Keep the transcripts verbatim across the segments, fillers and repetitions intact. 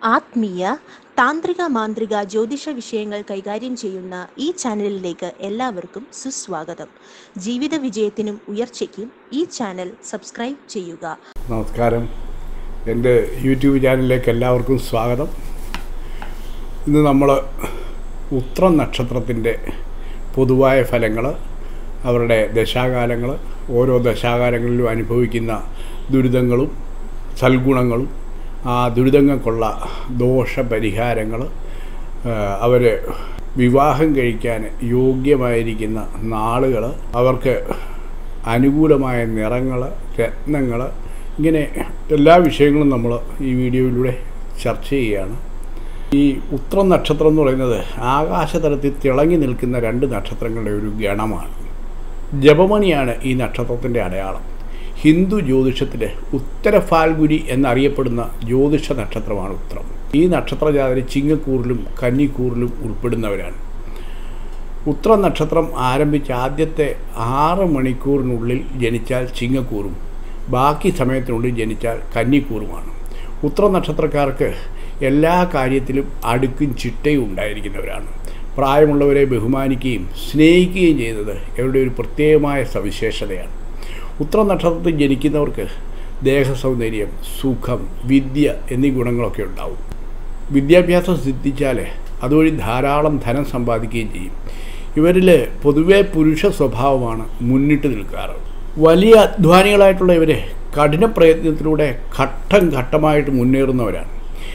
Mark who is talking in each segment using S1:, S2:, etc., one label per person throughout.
S1: ആത്മീയ താന്ത്രിക മാന്ത്രിക ജ്യോതിഷ വിഷയങ്ങൾ കൈകാര്യം ചെയ്യുന്ന ഈ ചാനലിലേക്ക് എല്ലാവർക്കും സുസ്വാഗതം. ജീവിത വിജയത്തിനും ഉയർച്ചയ്ക്കും ഈ ചാനൽ സബ്സ്ക്രൈബ് ചെയ്യുക.
S2: നമസ്കാരം, എൻ്റെ യൂട്യൂബ് ചാനലിലേക്ക് എല്ലാവർക്കും സ്വാഗതം. ഇന്ന് നമ്മൾ ഉത്രം നക്ഷത്രത്തിൻ്റെ പൊതുവായ ഫലങ്ങൾ, അവരുടെ ദശാകാലങ്ങൾ, ഓരോ ദശാകാലങ്ങളിലും അനുഭവിക്കുന്ന ദുരിതങ്ങളും സൽഗുണങ്ങളും, ആ ദുരിതങ്ങൾക്കുള്ള ദോഷപരിഹാരങ്ങൾ, അവർ വിവാഹം കഴിക്കാൻ യോഗ്യമായിരിക്കുന്ന നാളുകൾ, അവർക്ക് അനുകൂലമായ നിറങ്ങൾ, രത്നങ്ങൾ, ഇങ്ങനെ എല്ലാ വിഷയങ്ങളും നമ്മൾ ഈ വീഡിയോയിലൂടെ ചർച്ച ചെയ്യുകയാണ്. ഈ ഉത്രം നക്ഷത്രം എന്ന് പറയുന്നത് ആകാശതലത്തിൽ തിളങ്ങി നിൽക്കുന്ന രണ്ട് നക്ഷത്രങ്ങളുടെ ഒരു ഗണമാണ്. ജപമണിയാണ് ഈ നക്ഷത്രത്തിൻ്റെ അടയാളം. ഹിന്ദു ജ്യോതിഷത്തിലെ ഉത്തരഫാൽഗുനി എന്നറിയപ്പെടുന്ന ജ്യോതിഷ നക്ഷത്രമാണ് ഉത്രം. ഈ നക്ഷത്രജാതര് ചിങ്ങക്കൂറിലും കന്നിക്കൂറിലും ഉൾപ്പെടുന്നവരാണ്. ഉത്രം നക്ഷത്രം ആരംഭിച്ച ആദ്യത്തെ ആറ് മണിക്കൂറിനുള്ളിൽ ജനിച്ചാൽ ചിങ്ങക്കൂറും, ബാക്കി സമയത്തിനുള്ളിൽ ജനിച്ചാൽ കന്നിക്കൂറുമാണ്. ഉത്രം നക്ഷത്രക്കാർക്ക് എല്ലാ കാര്യത്തിലും അടുക്കും ചിട്ടയും ഉണ്ടായിരിക്കുന്നവരാണ്. പ്രായമുള്ളവരെ ബഹുമാനിക്കുകയും സ്നേഹിക്കുകയും ചെയ്യുന്നത് ഇവരുടെ ഒരു പ്രത്യേകമായ സവിശേഷതയാണ്. ഉത്രം നക്ഷത്രത്തിൽ ജനിക്കുന്നവർക്ക് ദേഹസൗന്ദര്യം, സുഖം, വിദ്യ എന്നീ ഗുണങ്ങളൊക്കെ ഉണ്ടാവും. വിദ്യാഭ്യാസം സിദ്ധിച്ചാൽ അതുവഴി ധാരാളം ധനം സമ്പാദിക്കുകയും ചെയ്യും. ഇവരിൽ പൊതുവെ പുരുഷ സ്വഭാവമാണ് മുന്നിട്ട് നിൽക്കാറ്. വലിയ അധ്വാനികളായിട്ടുള്ള ഇവരെ കഠിന പ്രയത്നത്തിലൂടെ ഘട്ടം ഘട്ടമായിട്ട് മുന്നേറുന്നവരാണ്.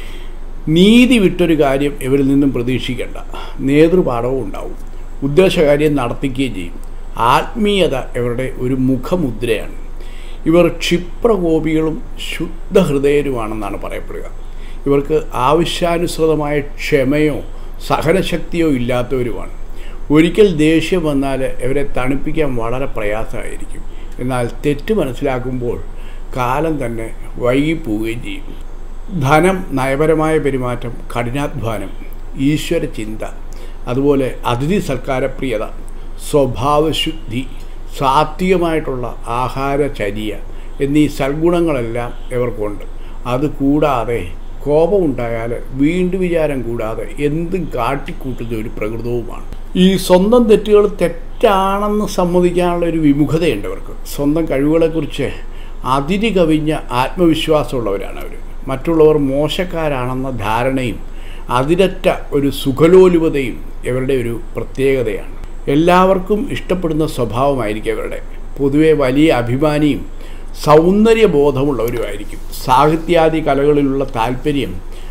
S2: നീതി വിട്ടൊരു കാര്യം ഇവരിൽ നിന്നും പ്രതീക്ഷിക്കേണ്ട. നേതൃപാഠവും ഉണ്ടാവും. ഉദ്ദേശകാര്യം നടത്തിക്കുകയും ചെയ്യും. ആത്മീയത ഇവരുടെ ഒരു മുഖമുദ്രയാണ്. ഇവർ ക്ഷിപ്രകോപികളും ശുദ്ധഹൃദയരുമാണെന്നാണ് പറയപ്പെടുക. ഇവർക്ക് ആവശ്യാനുസൃതമായ ക്ഷമയോ സഹനശക്തിയോ ഇല്ലാത്തവരുമാണ്. ഒരിക്കൽ ദേഷ്യം വന്നാൽ ഇവരെ തണുപ്പിക്കാൻ വളരെ പ്രയാസമായിരിക്കും. എന്നാൽ തെറ്റ് മനസ്സിലാക്കുമ്പോൾ കാലം തന്നെ വൈകിപ്പോവുകയും ചെയ്യും. ധനം, നയപരമായ പെരുമാറ്റം, കഠിനാധ്വാനം, ഈശ്വര ചിന്ത, അതുപോലെ അതിഥി സൽക്കാരപ്രിയത, സ്വഭാവശുദ്ധി, സാത്വികമായിട്ടുള്ള ആഹാരചര്യ എന്നീ സൽഗുണങ്ങളെല്ലാം ഇവർക്കുണ്ട്. അതുകൂടാതെ കോപമുണ്ടായാൽ വീണ്ടും വിചാരം കൂടാതെ എന്തും കാട്ടിക്കൂട്ടുന്ന ഒരു പ്രകൃതവുമാണ്. ഈ സ്വന്തം തെറ്റുകൾ തെറ്റാണെന്ന് സമ്മതിക്കാനുള്ള ഒരു വിമുഖതയുണ്ട് ഇവർക്ക്. സ്വന്തം കഴിവുകളെക്കുറിച്ച് അതിരി കവിഞ്ഞ ആത്മവിശ്വാസമുള്ളവരാണ് അവർ. മറ്റുള്ളവർ മോശക്കാരാണെന്ന ധാരണയും അതിരറ്റ ഒരു സുഖലോലുപതയും ഇവരുടെ ഒരു പ്രത്യേകതയാണ്. എല്ലാവർക്കും ഇഷ്ടപ്പെടുന്ന സ്വഭാവമായിരിക്കും ഇവരുടെ. പൊതുവെ വലിയ അഭിമാനിയും സൗന്ദര്യബോധമുള്ളവരുമായിരിക്കും. സാഹിത്യാദി കലകളിലുള്ള താല്പര്യം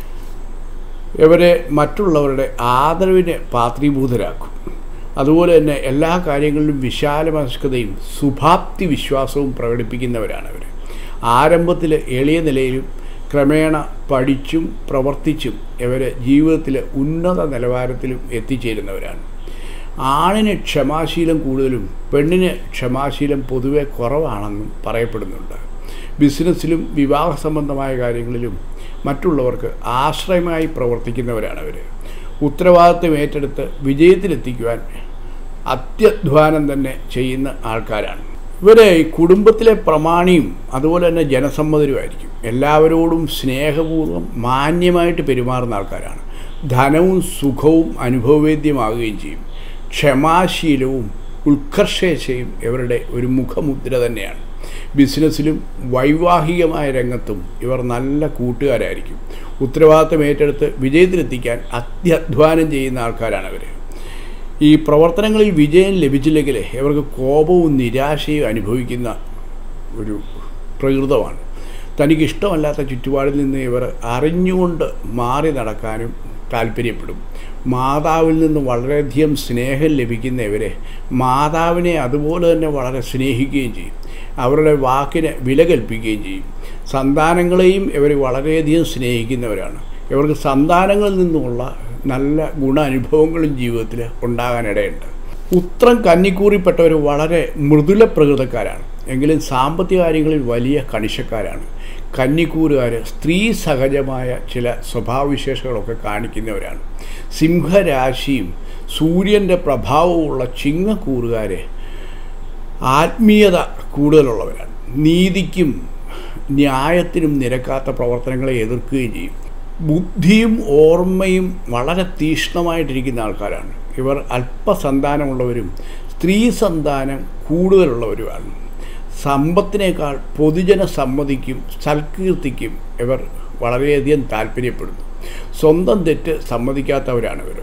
S2: ഇവരെ മറ്റുള്ളവരുടെ ആദരവിന് പാത്രീഭൂതരാക്കും. അതുപോലെ തന്നെ എല്ലാ കാര്യങ്ങളിലും വിശാലമനസ്കതയും ശുഭാപ്തി വിശ്വാസവും പ്രകടിപ്പിക്കുന്നവരാണ് അവർ. ആരംഭത്തിൽ എളിയ നിലയിലും ക്രമേണ പഠിച്ചും പ്രവർത്തിച്ചും ഇവർ ജീവിതത്തിലെ ഉന്നത നിലവാരത്തിലും എത്തിച്ചേരുന്നവരാണ്. ആണിന് ക്ഷമാശീലം കൂടുതലും പെണ്ണിന് ക്ഷമാശീലം പൊതുവെ കുറവാണെന്നും പറയപ്പെടുന്നുണ്ട്. ബിസിനസ്സിലും വിവാഹ സംബന്ധമായ കാര്യങ്ങളിലും മറ്റുള്ളവർക്ക് ആശ്രയമായി പ്രവർത്തിക്കുന്നവരാണ് അവർ. ഉത്തരവാദിത്വം ഏറ്റെടുത്ത് വിജയത്തിലെത്തിക്കുവാൻ അത്യധ്വാനം തന്നെ ചെയ്യുന്ന ആൾക്കാരാണ്. ഇവരെ കുടുംബത്തിലെ പ്രമാണിയും അതുപോലെ തന്നെ ജനസമ്മതരുമായിരിക്കും. എല്ലാവരോടും സ്നേഹപൂർവ്വം മാന്യമായിട്ട് പെരുമാറുന്ന ആൾക്കാരാണ്. ധനവും സുഖവും അനുഭവവേദ്യമാകുകയും ചെയ്യും. ക്ഷമാശീലവും ഉത്കർഷേച്ഛയും ഇവരുടെ ഒരു മുഖമുദ്ര തന്നെയാണ്. ബിസിനസ്സിലും വൈവാഹികമായ രംഗത്തും ഇവർ നല്ല കൂട്ടുകാരായിരിക്കും. ഉത്തരവാദിത്തം ഏറ്റെടുത്ത് വിജയത്തിലെത്തിക്കാൻ അത്യധ്വാനം ചെയ്യുന്ന ആൾക്കാരാണ് അവർ. ഈ പ്രവർത്തനങ്ങളിൽ വിജയം ലഭിച്ചില്ലെങ്കിൽ ഇവർക്ക് കോപവും നിരാശയും അനുഭവിക്കുന്ന ഒരു പ്രകൃതമാണ്. തനിക്കിഷ്ടമല്ലാത്ത ചുറ്റുപാടിൽ നിന്ന് ഇവർ അറിഞ്ഞുകൊണ്ട് മാറി നടക്കാനും താല്പര്യപ്പെടും. മാതാവിൽ നിന്ന് വളരെയധികം സ്നേഹം ലഭിക്കുന്ന ഇവരെ മാതാവിനെ അതുപോലെ തന്നെ വളരെ സ്നേഹിക്കുകയും ചെയ്യും. അവരുടെ വാക്കിന് വില കൽപ്പിക്കുകയും ചെയ്യും. സന്താനങ്ങളെയും ഇവർ വളരെയധികം സ്നേഹിക്കുന്നവരാണ്. ഇവർക്ക് സന്താനങ്ങളിൽ നിന്നുമുള്ള നല്ല ഗുണാനുഭവങ്ങളും ജീവിതത്തിൽ ഉണ്ടാകാനിടയുണ്ട്. ഉത്രം കന്നിക്കൂറിൽപ്പെട്ടവർ വളരെ മൃദുല പ്രകൃതക്കാരാണ്. എങ്കിലും സാമ്പത്തിക കാര്യങ്ങളിൽ വലിയ കണിശക്കാരാണ്. കന്നിക്കൂറുകാർ സ്ത്രീ സഹജമായ ചില സ്വഭാവവിശേഷങ്ങളൊക്കെ കാണിക്കുന്നവരാണ്. സിംഹരാശിയും സൂര്യൻ്റെ പ്രഭാവമുള്ള ചിങ്ങക്കൂറുകാർ ആത്മീയത കൂടുതലുള്ളവരാണ്. നീതിക്കും ന്യായത്തിനും നിരക്കാത്ത പ്രവർത്തനങ്ങളെ എതിർക്കുകയും ചെയ്യും. ബുദ്ധിയും ഓർമ്മയും വളരെ തീക്ഷ്ണമായിട്ടിരിക്കുന്ന ആൾക്കാരാണ്. ഇവർ അല്പസന്താനമുള്ളവരും സ്ത്രീ സന്താനം കൂടുതലുള്ളവരുമാണ്. സമ്പത്തിനേക്കാൾ പൊതുജന സമ്മതിക്കും സൽകീർത്തിക്കും ഇവർ വളരെയധികം താല്പര്യപ്പെടുന്നു. സ്വന്തം തെറ്റ് സമ്മതിക്കാത്തവരാണ് ഇവർ.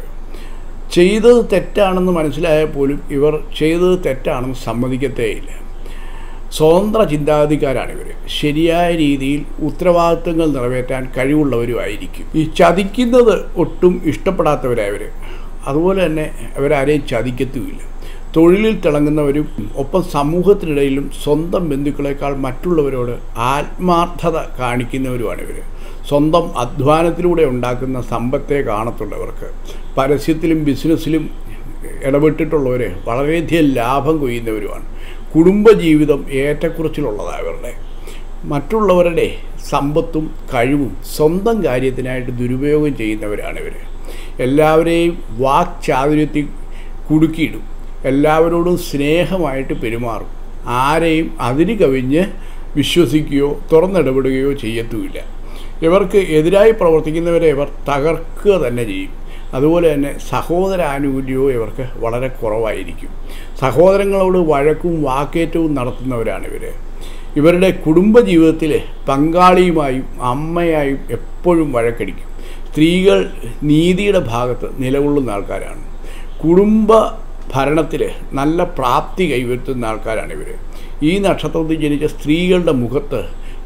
S2: ചെയ്തത് തെറ്റാണെന്ന് മനസ്സിലായാൽ പോലും ഇവർ ചെയ്തത് തെറ്റാണെന്ന് സമ്മതിക്കത്തേയില്ല. സ്വതന്ത്ര ചിന്താഗതിക്കാരാണ് ഇവർ. ശരിയായ രീതിയിൽ ഉത്തരവാദിത്തങ്ങൾ നിറവേറ്റാൻ കഴിവുള്ളവരുമായിരിക്കും. ഈ ചതിക്കുന്നത് ഒട്ടും ഇഷ്ടപ്പെടാത്തവരായവർ. അതുപോലെ തന്നെ അവരാരെയും ചതിക്കത്തുമില്ല. തൊഴിലിൽ തിളങ്ങുന്നവരും ഒപ്പം സമൂഹത്തിനിടയിലും സ്വന്തം ബന്ധുക്കളെക്കാൾ മറ്റുള്ളവരോട് ആത്മാർത്ഥത കാണിക്കുന്നവരുമാണ് ഇവർ. സ്വന്തം അധ്വാനത്തിലൂടെ ഉണ്ടാക്കുന്ന സമ്പത്തെ കാണത്തുള്ളവർക്ക്. പരസ്യത്തിലും ബിസിനസ്സിലും ഇടപെട്ടിട്ടുള്ളവർ വളരെയധികം ലാഭം കൊയ്യുന്നവരുമാണ്. കുടുംബജീവിതം ഏറ്റക്കുറച്ചിലുള്ളതാണ് ഇവരുടെ. മറ്റുള്ളവരുടെ സമ്പത്തും കഴിവും സ്വന്തം കാര്യത്തിനായിട്ട് ദുരുപയോഗം ചെയ്യുന്നവരാണ് ഇവർ. എല്ലാവരെയും വാക്ചാതുര്യത്തിൽ കുടുക്കിയിടും. എല്ലാവരോടും സ്നേഹമായിട്ട് പെരുമാറും. ആരെയും അതിന് കവിഞ്ഞ് വിശ്വസിക്കുകയോ തുറന്നിടപെടുകയോ ചെയ്യത്തുമില്ല. ഇവർക്ക് എതിരായി പ്രവർത്തിക്കുന്നവരെ ഇവർ തകർക്കുക തന്നെ ചെയ്യും. അതുപോലെ തന്നെ സഹോദരാനുകൂല്യവും ഇവർക്ക് വളരെ കുറവായിരിക്കും. സഹോദരങ്ങളോട് വഴക്കും വാക്കേറ്റവും നടത്തുന്നവരാണ് ഇവർ. ഇവരുടെ കുടുംബജീവിതത്തിൽ പങ്കാളിയുമായും അമ്മയായും എപ്പോഴും വഴക്കടിക്കും. സ്ത്രീകൾ നീതിയുടെ ഭാഗത്ത് നിലകൊള്ളുന്ന ആൾക്കാരാണ്. കുടുംബ ഭരണത്തിൽ നല്ല പ്രാപ്തി കൈവരുത്തുന്ന ആൾക്കാരാണ് ഇവർ. ഈ നക്ഷത്രത്തിൽ ജനിച്ച സ്ത്രീകളുടെ മുഖത്ത്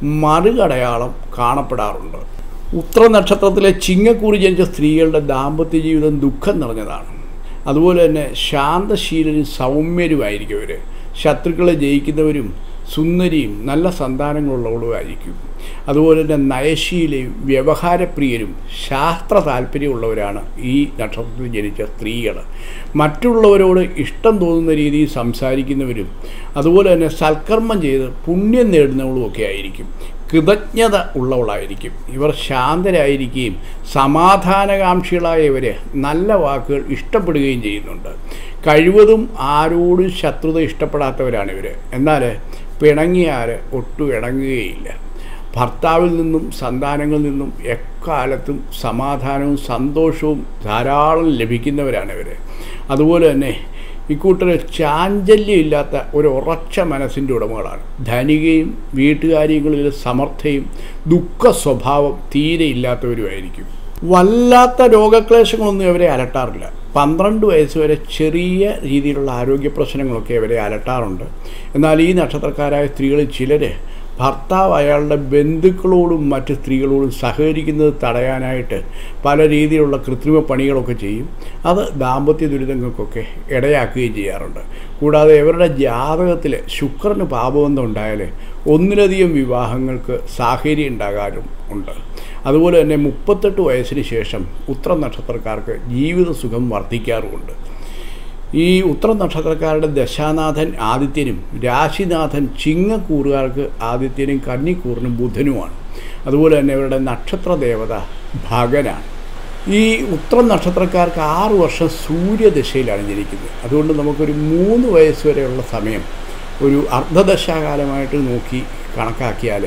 S2: മറുകടയാളം കാണപ്പെടാറുണ്ട്. ഉത്ര നക്ഷത്രത്തിലെ ചിങ്ങക്കൂറി ജനിച്ച സ്ത്രീകളുടെ ദാമ്പത്യ ജീവിതം ദുഃഖം നിറഞ്ഞതാണ്. അതുപോലെ തന്നെ ശാന്തശീലരും സൗമ്യരുമായിരിക്കും ഇവർ. ശത്രുക്കളെ ജയിക്കുന്നവരും സുന്ദരിയും നല്ല സന്താനങ്ങളുള്ളവരുമായിരിക്കും. അതുപോലെ തന്നെ നയശീലയും വ്യവഹാരപ്രിയരും ശാസ്ത്ര താല്പര്യമുള്ളവരാണ് ഈ നക്ഷത്രത്തിൽ ജനിച്ച സ്ത്രീകൾ. മറ്റുള്ളവരോട് ഇഷ്ടം തോന്നുന്ന രീതിയിൽ സംസാരിക്കുന്നവരും അതുപോലെ തന്നെ സൽക്കർമ്മം ചെയ്ത് പുണ്യം നേടുന്നവളുമൊക്കെ ആയിരിക്കും. കൃതജ്ഞത ഉള്ളവളായിരിക്കും. ഇവർ ശാന്തരായിരിക്കുകയും സമാധാനകാംക്ഷികളായവരെ നല്ല വാക്കുകൾ ഇഷ്ടപ്പെടുകയും ചെയ്യുന്നുണ്ട്. കഴിവതും ആരോടും ശത്രുത ഇഷ്ടപ്പെടാത്തവരാണ് ഇവർ. എന്നാൽ പിണങ്ങിയാൽ ഒട്ടും ഇണങ്ങുകയില്ല. ഭർത്താവിൽ നിന്നും സന്താനങ്ങളിൽ നിന്നും എക്കാലത്തും സമാധാനവും സന്തോഷവും ധാരാളം ലഭിക്കുന്നവരാണ് ഇവർ. അതുപോലെ തന്നെ ഇക്കൂട്ടർ ചാഞ്ചല്യം ഇല്ലാത്ത ഒരു ഉറച്ച മനസ്സിൻ്റെ ഉടമകളാണ്. ധനികയും വീട്ടുകാര്യങ്ങളിൽ സമർത്ഥയും ദുഃഖ സ്വഭാവം തീരെ ഇല്ലാത്തവരുമായിരിക്കും. വല്ലാത്ത രോഗക്ലേശങ്ങളൊന്നും ഇവരെ അലട്ടാറില്ല. പന്ത്രണ്ട് വയസ്സ് വരെ ചെറിയ രീതിയിലുള്ള ആരോഗ്യ പ്രശ്നങ്ങളൊക്കെ ഇവരെ അലട്ടാറുണ്ട്. എന്നാൽ ഈ നക്ഷത്രക്കാരായ സ്ത്രീകളിൽ ചിലർ ഭർത്താവ് അയാളുടെ ബന്ധുക്കളോടും മറ്റ് സ്ത്രീകളോടും സഹകരിക്കുന്നത് തടയാനായിട്ട് പല രീതിയിലുള്ള കൃത്രിമ പണികളൊക്കെ ചെയ്യും. അത് ദാമ്പത്യ ദുരിതങ്ങൾക്കൊക്കെ ഇടയാക്കുകയും ചെയ്യാറുണ്ട്. കൂടാതെ ഇവരുടെ ജാതകത്തിൽ ശുക്രന് പാപബന്ധം ഉണ്ടായാൽ ഒന്നിലധികം വിവാഹങ്ങൾക്ക് സാഹചര്യം ഉണ്ടാകാനും ഉണ്ട്. അതുപോലെ തന്നെ മുപ്പത്തെട്ട് വയസ്സിന് ശേഷം ഉത്ര നക്ഷത്രക്കാർക്ക് ജീവിത സുഖം വർദ്ധിക്കാറുമുണ്ട്. ഈ ഉത്ര നക്ഷത്രക്കാരുടെ ദശാനാഥൻ ആദിത്യനും രാശിനാഥൻ ചിങ്ങക്കൂറുകാർക്ക് ആദിത്യനും കന്നിക്കൂറിനും ബുധനുമാണ്. അതുപോലെ തന്നെ ഇവരുടെ നക്ഷത്ര ദേവത ഭഗനാണ്. ഈ ഉത്ര നക്ഷത്രക്കാർക്ക് ആറ് വർഷം സൂര്യദശയിലാണ് ജനിക്കുന്നത്. അതുകൊണ്ട് നമുക്കൊരു മൂന്ന് വയസ്സ് വരെയുള്ള സമയം ഒരു അർദ്ധദശാകാലമായിട്ട് നോക്കി കണക്കാക്കിയാൽ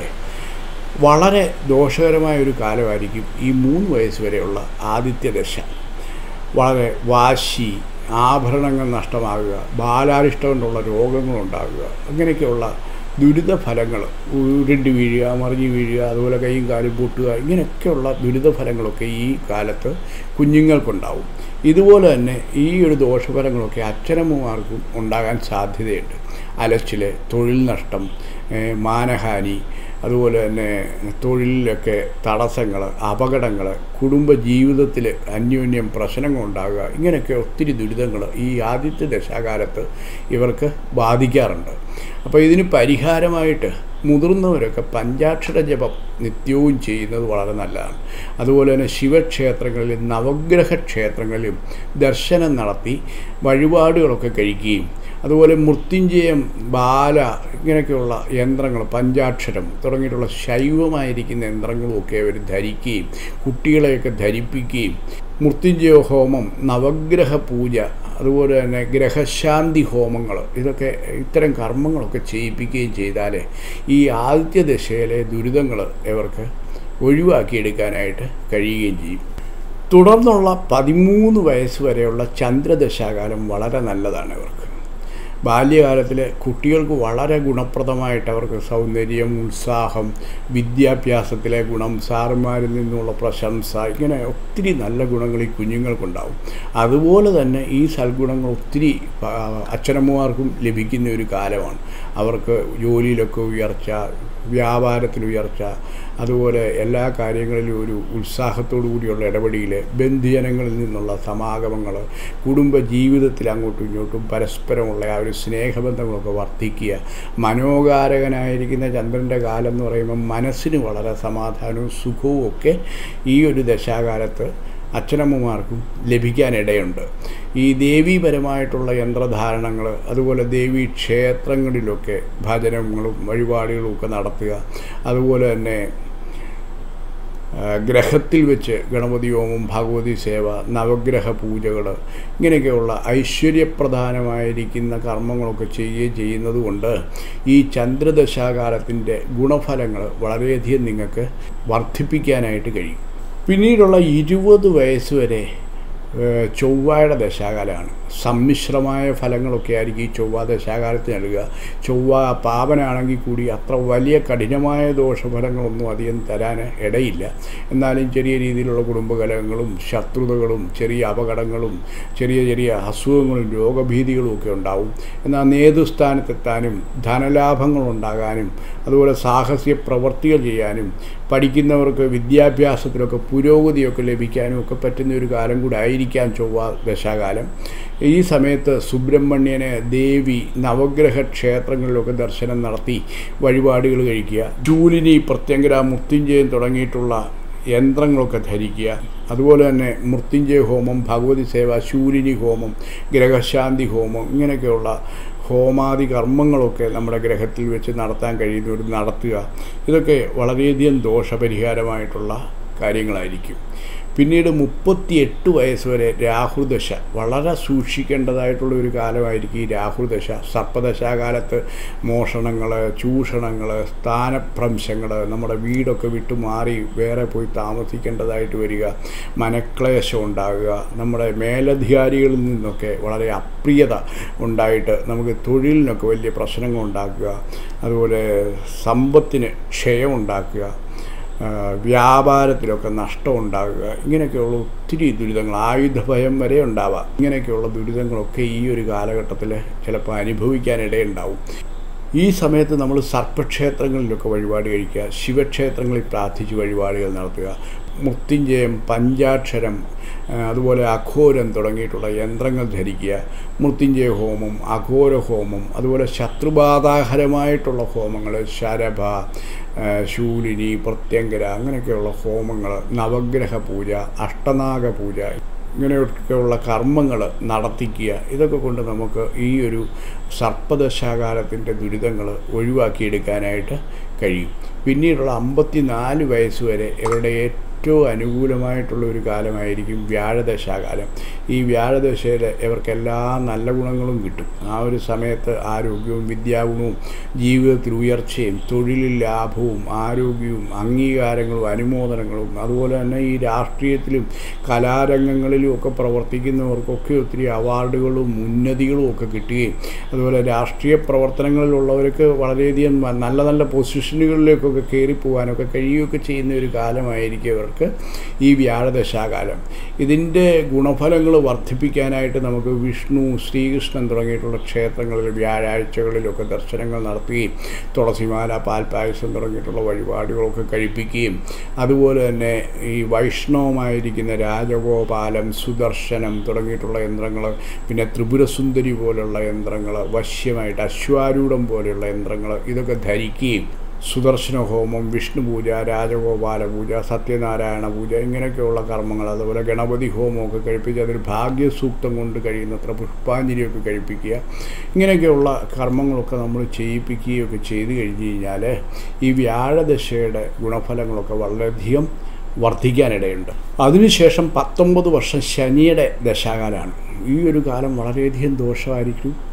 S2: വളരെ ദോഷകരമായ ഒരു കാലമായിരിക്കും ഈ മൂന്ന് വയസ്സ് വരെയുള്ള ആദിത്യദശ. വളരെ വാശി, ആഭരണങ്ങൾ നഷ്ടമാകുക, ബാലാരിഷ്ടം കൊണ്ടുള്ള രോഗങ്ങളുണ്ടാകുക, അങ്ങനെയൊക്കെയുള്ള ദുരിത ഫലങ്ങൾ, ഉരുണ്ടി വീഴുക, മറിഞ്ഞു വീഴുക, അതുപോലെ കൈയും കാലും പൊട്ടുക, ഇങ്ങനെയൊക്കെയുള്ള ദുരിത ഫലങ്ങളൊക്കെ ഈ കാലത്ത് കുഞ്ഞുങ്ങൾക്കുണ്ടാവും. ഇതുപോലെ തന്നെ ഈ ഒരു ദോഷഫലങ്ങളൊക്കെ അച്ഛനമ്മമാർക്കും ഉണ്ടാകാൻ സാധ്യതയുണ്ട്. അലച്ചിൽ, തൊഴിൽ നഷ്ടം, മാനഹാനി, അതുപോലെ തന്നെ തൊഴിലിലൊക്കെ തടസ്സങ്ങൾ, അപകടങ്ങൾ, കുടുംബജീവിതത്തിൽ അന്യോന്യം പ്രശ്നങ്ങളുണ്ടാകുക, ഇങ്ങനെയൊക്കെ ഒത്തിരി ദുരിതങ്ങൾ ഈ ആദ്യത്തെ ദശാകാലത്ത് ഇവർക്ക് ബാധിക്കാറുണ്ട്. അപ്പോൾ ഇതിന് പരിഹാരമായിട്ട് മുതിർന്നവരൊക്കെ പഞ്ചാക്ഷര ജപം നിത്യവും ചെയ്യുന്നത് വളരെ നല്ലതാണ്. അതുപോലെ തന്നെ ശിവക്ഷേത്രങ്ങളിലും നവഗ്രഹ ക്ഷേത്രങ്ങളിലും ദർശനം നടത്തി വഴിപാടുകളൊക്കെ കഴിക്കുകയും അതുപോലെ മൃത്യുഞ്ജയം, ബാല, ഇങ്ങനെയൊക്കെയുള്ള യന്ത്രങ്ങൾ, പഞ്ചാക്ഷരം തുടങ്ങിയിട്ടുള്ള ശൈവമായിരിക്കുന്ന യന്ത്രങ്ങളുമൊക്കെ അവർ ധരിക്കുകയും കുട്ടികളെയൊക്കെ ധരിപ്പിക്കുകയും മൃത്യുഞ്ജയ ഹോമം, നവഗ്രഹ പൂജ, അതുപോലെ തന്നെ ഗ്രഹശാന്തി ഹോമങ്ങൾ, ഇതൊക്കെ ഇത്തരം കർമ്മങ്ങളൊക്കെ ചെയ്യിപ്പിക്കുകയും ചെയ്താൽ ഈ ആദിത്യദശയിലെ ദുരിതങ്ങൾ ഇവർക്ക് ഒഴിവാക്കിയെടുക്കാനായിട്ട് കഴിയുകയും ചെയ്യും. തുടർന്നുള്ള പതിമൂന്ന് വയസ്സ് വരെയുള്ള ചന്ദ്രദശാകാലം വളരെ നല്ലതാണ് ഇവർക്ക്. ബാല്യകാലത്തിൽ കുട്ടികൾക്ക് വളരെ ഗുണപ്രദമായിട്ട് അവർക്ക് സൗന്ദര്യം, ഉത്സാഹം, വിദ്യാഭ്യാസത്തിലെ ഗുണം, സാറുമാരിൽ നിന്നുള്ള പ്രശംസ, ഇങ്ങനെ ഒത്തിരി നല്ല ഗുണങ്ങൾ ഈ കുഞ്ഞുങ്ങൾക്കുണ്ടാവും. അതുപോലെ തന്നെ ഈ സൽഗുണങ്ങൾ ഒത്തിരി അച്ഛനമ്മമാർക്കും ലഭിക്കുന്ന ഒരു കാലമാണ്. അവർക്ക് ജോലിയിലൊക്കെ ഉയർച്ച, വ്യാപാരത്തിൽ ഉയർച്ച, അതുപോലെ എല്ലാ കാര്യങ്ങളിലും ഒരു ഉത്സാഹത്തോടു കൂടിയുള്ള ഇടപെടൽ, ബന്ധുജനങ്ങളിൽ നിന്നുള്ള സമാഗമങ്ങൾ, കുടുംബ ജീവിതത്തിൽ അങ്ങോട്ടും ഇങ്ങോട്ടും പരസ്പരമുള്ള ആ ഒരു സ്നേഹബന്ധങ്ങളൊക്കെ വർദ്ധിക്കുക. മനോകാരകനായിരിക്കുന്ന ചന്ദ്രൻ്റെ കാലം എന്ന് പറയുമ്പോൾ മനസ്സിന് വളരെ സമാധാനവും സുഖവും ഒക്കെ ഈ ഒരു ദശാകാലത്ത് അച്ഛനമ്മമാർക്കും ലഭിക്കാനിടയുണ്ട്. ഈ ദേവീപരമായിട്ടുള്ള യന്ത്രധാരണങ്ങൾ, അതുപോലെ ദേവീ ക്ഷേത്രങ്ങളിലൊക്കെ ഭജനങ്ങളും വഴിപാടുകളും ഒക്കെ നടത്തുക, അതുപോലെ തന്നെ ഗ്രഹത്തിൽ വെച്ച് ഗണപതി ഹോമം, ഭഗവതി സേവ, നവഗ്രഹ പൂജകൾ, ഇങ്ങനെയൊക്കെയുള്ള ഐശ്വര്യപ്രധാനമായിരിക്കുന്ന കർമ്മങ്ങളൊക്കെ ചെയ്യുകയും ചെയ്യുന്നത് കൊണ്ട് ഈ ചന്ദ്രദശാകാലത്തിൻ്റെ ഗുണഫലങ്ങൾ വളരെയധികം നിങ്ങൾക്ക് വർദ്ധിപ്പിക്കാനായിട്ട് കഴിയും. പിന്നീടുള്ള ഇരുപത് വയസ്സ് വരെ ചൊവ്വയുടെ ദശാകാലമാണ്. സമ്മിശ്രമായ ഫലങ്ങളൊക്കെ ആയിരിക്കും ഈ ചൊവ്വ ദശാകാലത്ത് നൽകുക. ചൊവ്വ പാപനാണെങ്കിൽ കൂടി അത്ര വലിയ കഠിനമായ ദോഷഫലങ്ങളൊന്നും അധികം തരാൻ ഇടയില്ല. എന്നാലും ചെറിയ രീതിയിലുള്ള കുടുംബകലഹങ്ങളും ശത്രുതകളും ചെറിയ അപകടങ്ങളും ചെറിയ ചെറിയ അസുഖങ്ങളും രോഗഭീതികളും ഒക്കെ ഉണ്ടാവും. എന്നാൽ നേതൃസ്ഥാനത്തെത്താനും ധനലാഭങ്ങളുണ്ടാകാനും അതുപോലെ സാഹസിക പ്രവൃത്തികൾ ചെയ്യാനും പഠിക്കുന്നവർക്ക് വിദ്യാഭ്യാസത്തിലൊക്കെ പുരോഗതിയൊക്കെ ലഭിക്കാനും ഒക്കെ പറ്റുന്ന ഒരു കാലം കൂടെ ആയിരിക്കാം ചൊവ്വ ദശാകാലം. ഈ സമയത്ത് സുബ്രഹ്മണ്യനെ, ദേവി, നവഗ്രഹ ക്ഷേത്രങ്ങളിലൊക്കെ ദർശനം നടത്തി വഴിപാടുകൾ കഴിക്കുക. ശൂലിനി, പ്രത്യങ്കര, മൃത്യുഞ്ജയം തുടങ്ങിയിട്ടുള്ള യന്ത്രങ്ങളൊക്കെ ധരിക്കുക. അതുപോലെ തന്നെ മൃത്യുഞ്ജയ ഹോമം, ഭഗവതി സേവ, ശൂലിനി ഹോമം, ഗ്രഹശാന്തി ഹോമം, ഇങ്ങനെയൊക്കെയുള്ള ഹോമാദി കർമ്മങ്ങളൊക്കെ നമ്മുടെ ഗ്രഹത്തിൽ വെച്ച് നടത്താൻ കഴിയുന്നവർ നടത്തുക. ഇതൊക്കെ വളരെയധികം ദോഷപരിഹാരമായിട്ടുള്ള കാര്യങ്ങളായിരിക്കും. പിന്നീട് മുപ്പത്തിയെട്ട് വയസ്സ് വരെ രാഹുദശ വളരെ സൂക്ഷിക്കേണ്ടതായിട്ടുള്ള ഒരു കാലമായിരിക്കും ഈ രാഹുദശ. സർപ്പദശാകാലത്ത് മോഷണങ്ങൾ, ചൂഷണങ്ങൾ, സ്ഥാനഭ്രംശങ്ങൾ, നമ്മുടെ വീടൊക്കെ വിട്ടു മാറി വേറെ പോയി താമസിക്കേണ്ടതായിട്ട് വരിക, മനക്ലേശം ഉണ്ടാകുക, നമ്മുടെ മേലധികാരികളിൽ നിന്നൊക്കെ വളരെ അപ്രിയത ഉണ്ടായിട്ട് നമുക്ക് തൊഴിലിനൊക്കെ വലിയ പ്രശ്നങ്ങൾ ഉണ്ടാക്കുക, അതുപോലെ സമ്പത്തിന് ക്ഷയം ഉണ്ടാക്കുക, വ്യാപാരത്തിലൊക്കെ നഷ്ടം ഉണ്ടാകുക, ഇങ്ങനെയൊക്കെയുള്ള ഒത്തിരി ദുരിതങ്ങൾ, ആയുധഭയം വരെ ഉണ്ടാവാം. ഇങ്ങനെയൊക്കെയുള്ള ദുരിതങ്ങളൊക്കെ ഈ ഒരു കാലഘട്ടത്തിൽ ചിലപ്പോൾ അനുഭവിക്കാനിടയുണ്ടാവും. ഈ സമയത്ത് നമ്മൾ സർപ്പക്ഷേത്രങ്ങളിലൊക്കെ വഴിപാട് കഴിക്കുക, ശിവക്ഷേത്രങ്ങളിൽ പ്രാർത്ഥിച്ച് വഴിപാടുകൾ നടത്തുക. മൃത്യുഞ്ജയം, പഞ്ചാക്ഷരം, അതുപോലെ അഘോരം തുടങ്ങിയിട്ടുള്ള യന്ത്രങ്ങൾ ധരിക്കുക. മൃത്യുഞ്ജയ ഹോമം, അഘോര ഹോമം, അതുപോലെ ശത്രുബാധാഹരമായിട്ടുള്ള ഹോമങ്ങൾ, ശരഭ, ശൂലിനി, പ്രത്യങ്കര, അങ്ങനെയൊക്കെയുള്ള ഹോമങ്ങൾ, നവഗ്രഹ പൂജ, അഷ്ടനാഗ പൂജ, ഇങ്ങനെയൊക്കെയുള്ള കർമ്മങ്ങൾ നടത്തിക്കുക. ഇതൊക്കെ കൊണ്ട് നമുക്ക് ഈ ഒരു സർപ്പദശാകാലത്തിൻ്റെ ദുരിതങ്ങൾ ഒഴിവാക്കിയെടുക്കാനായിട്ട് കഴിയും. പിന്നീടുള്ള അമ്പത്തി നാല് വയസ്സ് വരെ ഇവരുടെ ഏറ്റവും അനുകൂലമായിട്ടുള്ള ഒരു കാലമായിരിക്കും വ്യാഴദശാകാലം. ഈ വ്യാഴദശയിൽ ഇവർക്കെല്ലാ നല്ല ഗുണങ്ങളും കിട്ടും. ആ ഒരു സമയത്ത് ആരോഗ്യവും വിദ്യാഗുണവും ജീവിതത്തിൽ ഉയർച്ചയും തൊഴിലിൽ ലാഭവും ആരോഗ്യവും അംഗീകാരങ്ങളും അനുമോദനങ്ങളും, അതുപോലെ തന്നെ ഈ രാഷ്ട്രീയത്തിലും കലാരംഗങ്ങളിലും ഒക്കെ പ്രവർത്തിക്കുന്നവർക്കൊക്കെ ഒത്തിരി അവാർഡുകളും ഉന്നതികളും ഒക്കെ കിട്ടുകയും, അതുപോലെ രാഷ്ട്രീയ പ്രവർത്തനങ്ങളിലുള്ളവർക്ക് വളരെയധികം നല്ല നല്ല പൊസിഷനുകളിലേക്കൊക്കെ കയറിപ്പോകാനൊക്കെ കഴിയുകയൊക്കെ ചെയ്യുന്ന ഒരു കാലമായിരിക്കും ഇവർ ഈ വ്യാഴദശാകാലം. ഇതിൻ്റെ ഗുണഫലങ്ങൾ വർദ്ധിപ്പിക്കാനായിട്ട് നമുക്ക് വിഷ്ണു, ശ്രീകൃഷ്ണൻ തുടങ്ങിയിട്ടുള്ള ക്ഷേത്രങ്ങളിൽ വ്യാഴാഴ്ചകളിലൊക്കെ ദർശനങ്ങൾ നടത്തുകയും തുളസിമാല, പാൽപ്പായസം തുടങ്ങിയിട്ടുള്ള വഴിപാടുകളൊക്കെ കഴിപ്പിക്കുകയും, അതുപോലെ തന്നെ ഈ വൈഷ്ണവമായിരിക്കുന്ന രാജഗോപാലം, സുദർശനം തുടങ്ങിയിട്ടുള്ള യന്ത്രങ്ങൾ, പിന്നെ ത്രിപുരസുന്ദരി പോലുള്ള യന്ത്രങ്ങൾ, വശ്യമായിട്ട് അശ്വാരൂഢം പോലെയുള്ള യന്ത്രങ്ങൾ, ഇതൊക്കെ ധരിക്കുകയും സുദർശന ഹോമം, വിഷ്ണു പൂജ, രാജഗോപാല പൂജ, സത്യനാരായണ പൂജ, ഇങ്ങനെയൊക്കെയുള്ള കർമ്മങ്ങൾ, അതുപോലെ ഗണപതി ഹോമമൊക്കെ കഴിപ്പിച്ച് അതിൽ ഭാഗ്യസൂക്തം കൊണ്ട് കഴിയുന്നത്ര പുഷ്പാഞ്ജലിയൊക്കെ കഴിപ്പിക്കുക. ഇങ്ങനെയൊക്കെയുള്ള കർമ്മങ്ങളൊക്കെ നമ്മൾ ചെയ്യിപ്പിക്കുകയൊക്കെ ചെയ്തു കഴിഞ്ഞ് കഴിഞ്ഞാൽ ഈ വ്യാഴദശയുടെ ഗുണഫലങ്ങളൊക്കെ വളരെയധികം വർദ്ധിക്കാനിടയുണ്ട്. അതിനുശേഷം പത്തൊമ്പത് വർഷം ശനിയുടെ ദശാകാലമാണ്. ഈ ഒരു കാലം വളരെയധികം ദോഷമായിരിക്കും.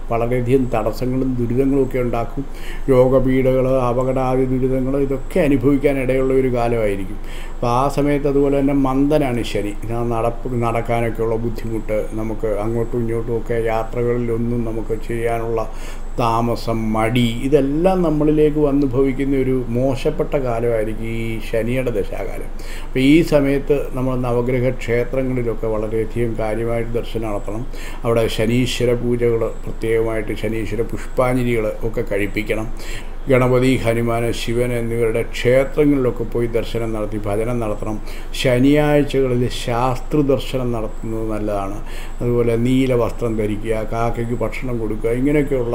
S2: വളരെയധികം തടസ്സങ്ങളും ദുരിതങ്ങളും ഒക്കെ ഉണ്ടാക്കും. രോഗപീഠകൾ, അപകടാദി ദുരിതങ്ങൾ ഇതൊക്കെ അനുഭവിക്കാനിടയുള്ള ഒരു കാലമായിരിക്കും. അപ്പോൾ ആ സമയത്ത് അതുപോലെ തന്നെ മന്ദനാണ് ശനി. നടപ്പ് നടക്കാനൊക്കെയുള്ള ബുദ്ധിമുട്ട്, നമുക്ക് അങ്ങോട്ടും ഇങ്ങോട്ടും ഒക്കെ യാത്രകളിലൊന്നും നമുക്ക് ചെയ്യാനുള്ള താമസം, മടി, ഇതെല്ലാം നമ്മളിലേക്ക് വന്നു ഭവിക്കുന്ന ഒരു മോശപ്പെട്ട കാലമായിരിക്കും ഈ ശനിയുടെ ദശാകാലം. അപ്പോൾ ഈ സമയത്ത് നമ്മൾ നവഗ്രഹ ക്ഷേത്രങ്ങളിലൊക്കെ വളരെയധികം കാര്യമായിട്ട് ദർശനം നടത്തണം. അവിടെ ശനീശ്വര പൂജകൾ, പ്രത്യേകമായിട്ട് ശനീശ്വര പുഷ്പാഞ്ജലികൾ ഒക്കെ കഴിപ്പിക്കണം. ഗണപതി, ഹനുമാൻ, ശിവൻ എന്നിവരുടെ ക്ഷേത്രങ്ങളിലൊക്കെ പോയി ദർശനം നടത്തി ഭജനം നടത്തണം. ശനിയാഴ്ചകളിൽ ശാസ്ത്ര ദർശനം നടത്തുന്നത് നല്ലതാണ്. അതുപോലെ നീല വസ്ത്രം ധരിക്കുക, കാക്കയ്ക്ക് ഭക്ഷണം കൊടുക്കുക, ഇങ്ങനെയൊക്കെയുള്ള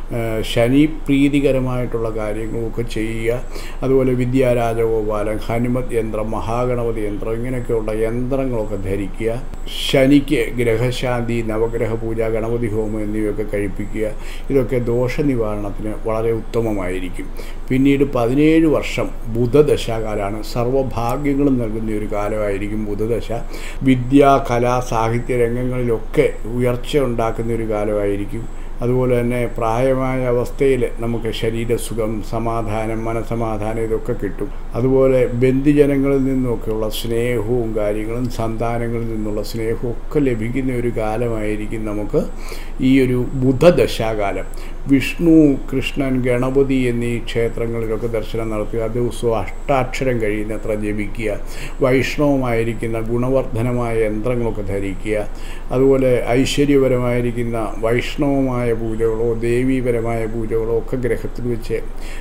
S2: ശനി പ്രീതികരമായിട്ടുള്ള കാര്യങ്ങളൊക്കെ ചെയ്യുക. അതുപോലെ വിദ്യാരാജഗോപാലൻ, ഹനുമത് യന്ത്രം, മഹാഗണപതി യന്ത്രം, ഇങ്ങനെയൊക്കെയുള്ള യന്ത്രങ്ങളൊക്കെ ധരിക്കുക. ശനിക്ക് ഗ്രഹശാന്തി, നവഗ്രഹ പൂജ, ഗണപതി ഹോമം എന്നിവയൊക്കെ കഴിപ്പിക്കുക. ഇതൊക്കെ ദോഷനിവാരണത്തിന് വളരെ ഉത്തമമായി. പിന്നീട് പതിനേഴ് വർഷം ബുധദശാകാലമാണ്. സർവ്വഭാഗ്യങ്ങളും നൽകുന്ന ഒരു കാലമായിരിക്കും ബുധദശ. വിദ്യ, കല, സാഹിത്യ രംഗങ്ങളിലൊക്കെ ഉയർച്ച ഉണ്ടാക്കുന്ന ഒരു കാലമായിരിക്കും. അതുപോലെ തന്നെ പ്രായമായ അവസ്ഥയിൽ നമുക്ക് ശരീരസുഖം, സമാധാനം, മനസമാധാനം ഇതൊക്കെ കിട്ടും. അതുപോലെ ബന്ധുജനങ്ങളിൽ നിന്നൊക്കെയുള്ള സ്നേഹവും കാര്യങ്ങളും, സന്താനങ്ങളിൽ നിന്നുള്ള സ്നേഹവും ഒക്കെ ലഭിക്കുന്ന ഒരു കാലമായിരിക്കും നമുക്ക് ഈ ഒരു ബുധദശാകാലം. വിഷ്ണു, കൃഷ്ണൻ, ഗണപതി എന്നീ ക്ഷേത്രങ്ങളിലൊക്കെ ദർശനം നടത്തുക. ദിവസവും അഷ്ടാക്ഷരം കഴിയുന്നത്ര ജപിക്കുക. വൈഷ്ണവമായിരിക്കുന്ന ഗുണവർദ്ധനമായ യന്ത്രങ്ങളൊക്കെ ധരിക്കുക. അതുപോലെ ഐശ്വര്യപരമായിരിക്കുന്ന വൈഷ്ണവമായ പൂജകളോ ദേവീപരമായ പൂജകളോ ഒക്കെ ഗ്രഹത്തിൽ വെച്ച്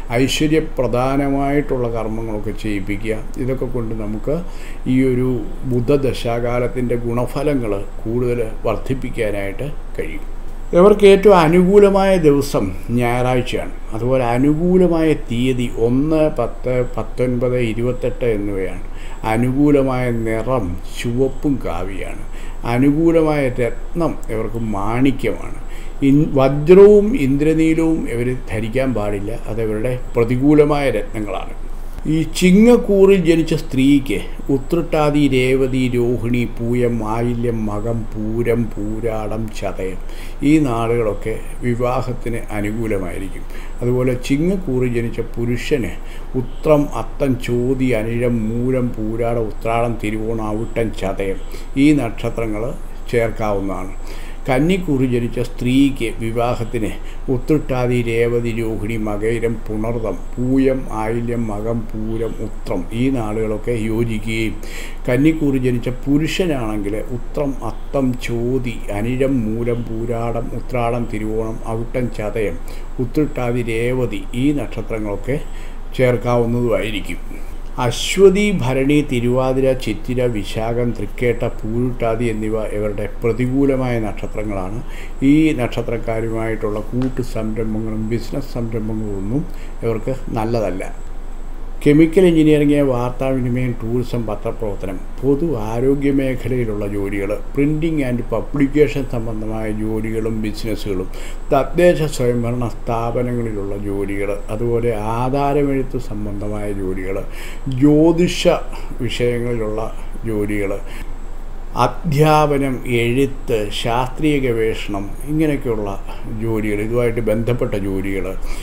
S2: ഐശ്വര്യപ്രധാനമായിട്ടുള്ള കർമ്മങ്ങളൊക്കെ ചെയ്യിപ്പിക്കുക. ഇതൊക്കെ കൊണ്ട് നമുക്ക് ഈ ഒരു ബുധദശാകാലത്തിൻ്റെ ഗുണഫലങ്ങൾ കൂടുതൽ വർദ്ധിപ്പിക്കാനായിട്ട് കഴിയും. ഇവർക്ക് ഏറ്റവും അനുകൂലമായ ദിവസം ഞായറാഴ്ചയാണ്. അതുപോലെ അനുകൂലമായ തീയതി ഒന്ന്, പത്ത്, പത്തൊൻപത്, ഇരുപത്തെട്ട് എന്നിവയാണ്. അനുകൂലമായ നിറം ചുവപ്പും കാവിയാണ്. അനുകൂലമായ രത്നം ഇവർക്ക് മാണിക്യമാണ്. ഇൻ വജ്രവും ഇന്ദ്രനീലവും ഇവർ ധരിക്കാൻ പാടില്ല. അതവരുടെ പ്രതികൂലമായ രത്നങ്ങളാണ്. ഈ ചിങ്ങക്കൂറിൽ ജനിച്ച സ്ത്രീക്ക് ഉത്രട്ടാതി, രേവതി, രോഹിണി, പൂയം, ആയില്യം, മകം, പൂരം, പൂരാടം, ചതയം ഈ നാളുകളൊക്കെ വിവാഹത്തിന് അനുകൂലമായിരിക്കും. അതുപോലെ ചിങ്ങക്കൂറിൽ ജനിച്ച പുരുഷന് ഉത്രം, അത്തം, ചോതി, അനിഴം, മൂലം, പൂരാടം, ഉത്രാടം, തിരുവോണം, അവിട്ടം, ചതയം ഈ നക്ഷത്രങ്ങൾ ചേർക്കാവുന്നതാണ്. കന്നിക്കൂറിൽ ജനിച്ച സ്ത്രീക്ക് വിവാഹത്തിന് ഉത്രട്ടാതി, രേവതി, രോഹിണി, മകയിരം, പുണർതം, പൂയം, ആയില്യം, മകം, പൂരം, ഉത്രം ഈ നാളുകളൊക്കെ യോജിക്കുകയും കന്നിക്കൂറിൽ ജനിച്ച പുരുഷനാണെങ്കിൽ ഉത്രം, അത്തം, ചോതി, അനിഴം, മൂലം, പൂരാടം, ഉത്രാടം, തിരുവോണം, അവിട്ടം, ചതയം, ഉത്രട്ടാതി, രേവതി ഈ നക്ഷത്രങ്ങളൊക്കെ ചേർക്കാവുന്നതുമായിരിക്കും. അശ്വതി, ഭരണി, തിരുവാതിര, ചിത്തിര, വിശാഖം, തൃക്കേട്ട, പൂരുട്ടാതി എന്നിവ ഇവരുടെ പ്രതികൂലമായ നക്ഷത്രങ്ങളാണ്. ഈ നക്ഷത്രക്കാരുമായിട്ടുള്ള കൂട്ടു സംരംഭങ്ങളും ബിസിനസ് സംരംഭങ്ങളൊന്നും ഇവർക്ക് നല്ലതല്ല. കെമിക്കൽ എഞ്ചിനീയറിംഗ്, വാർത്താവിനിമയം, ടൂറിസം, പത്രപ്രവർത്തനം, പൊതു ആരോഗ്യ മേഖലയിലുള്ള ജോലികൾ, പ്രിൻറ്റിംഗ് ആൻഡ് പബ്ലിക്കേഷൻ സംബന്ധമായ ജോലികളും ബിസിനസ്സുകളും, തദ്ദേശ സ്വയംഭരണ സ്ഥാപനങ്ങളിലുള്ള ജോലികൾ, അതുപോലെ ആധാരമെഴുത്ത് സംബന്ധമായ ജോലികൾ, ജ്യോതിഷ വിഷയങ്ങളിലുള്ള ജോലികൾ, അധ്യാപനം, എഴുത്ത്, ശാസ്ത്രീയ ഗവേഷണം ഇങ്ങനെയൊക്കെയുള്ള ജോലികൾ, ഇതുമായിട്ട് ബന്ധപ്പെട്ട ജോലികൾ,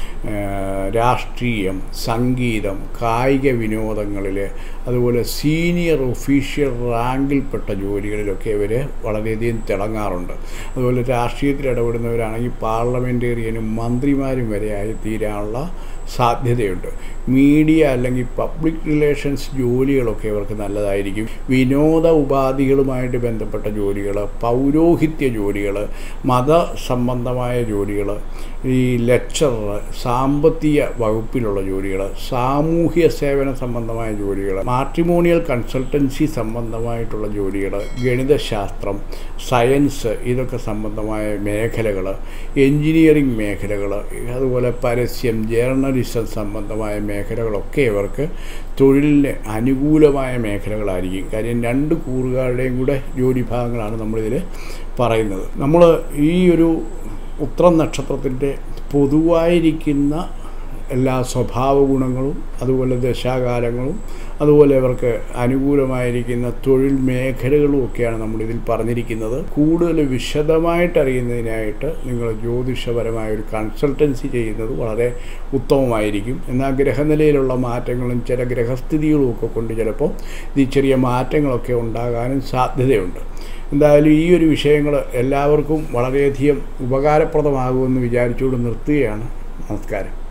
S2: രാഷ്ട്രീയം, സംഗീതം, കായിക വിനോദങ്ങളിൽ, അതുപോലെ സീനിയർ ഒഫീഷ്യൽ റാങ്കിൽപ്പെട്ട ജോലികളിലൊക്കെ ഇവർ വളരെയധികം തിളങ്ങാറുണ്ട്. അതുപോലെ രാഷ്ട്രീയത്തിൽ ഇടപെടുന്നവരാണെങ്കിൽ പാർലമെൻറ്റേറിയനും മന്ത്രിമാരും വരെ ആയിത്തീരാനുള്ള സാധ്യതയുണ്ട്. മീഡിയ അല്ലെങ്കിൽ പബ്ലിക് റിലേഷൻസ് ജോലികളൊക്കെ ഇവർക്ക് നല്ലതായിരിക്കും. വിനോദ ഉപാധികളുമായിട്ട് ബന്ധപ്പെട്ട ജോലികൾ, പൗരോഹിത്യ ജോലികൾ, മത സംബന്ധമായ ജോലികൾ, ഈ ലെക്ചറർ, സാമ്പത്തിക വകുപ്പിലുള്ള ജോലികൾ, സാമൂഹ്യ സേവന സംബന്ധമായ ജോലികൾ, മാട്രിമോണിയൽ കൺസൾട്ടൻസി സംബന്ധമായിട്ടുള്ള ജോലികൾ, ഗണിതശാസ്ത്രം, സയൻസ് ഇതൊക്കെ സംബന്ധമായ മേഖലകൾ, എൻജിനീയറിംഗ് മേഖലകൾ, അതുപോലെ പരസ്യം, ജേർണലിസം സംബന്ധമായ മേഖലകളൊക്കെ ഇവർക്ക് തൊഴിലിന് അനുകൂലമായ മേഖലകളായിരിക്കും. കാര്യം രണ്ട് കൂറുകാരുടെയും കൂടെ ജോലി ഭാഗങ്ങളാണ് നമ്മളിതിൽ പറയുന്നത്. നമ്മൾ ഈ ഒരു ഉത്രം നക്ഷത്രത്തിൻ്റെ പൊതുവായിരിക്കുന്ന എല്ലാ സ്വഭാവ ഗുണങ്ങളും അതുപോലെ ദശാകാലങ്ങളും അതുപോലെ അവർക്ക് അനുകൂലമായിരിക്കുന്ന തൊഴിൽ മേഖലകളും ഒക്കെയാണ് നമ്മളിതിൽ പറഞ്ഞിരിക്കുന്നത്. കൂടുതൽ വിശദമായിട്ട് അറിയുന്നതിനായിട്ട് നിങ്ങൾ ജ്യോതിഷപരമായ ഒരു കൺസൾട്ടൻസി ചെയ്യുന്നത് വളരെ ഉത്തമമായിരിക്കും. എന്നാൽ ഗ്രഹനിലയിലുള്ള മാറ്റങ്ങളും ചില ഗ്രഹസ്ഥിതികളും ഒക്കെ കൊണ്ട് ചിലപ്പോൾ ഈ ചെറിയ മാറ്റങ്ങളൊക്കെ ഉണ്ടാകാനും സാധ്യതയുണ്ട്. എന്തായാലും ഈ ഒരു വിഷയങ്ങൾ എല്ലാവർക്കും വളരെയധികം ഉപകാരപ്രദമാകുമെന്ന് വിചാരിച്ചുകൊണ്ട് നിർത്തുകയാണ്. നമസ്കാരം.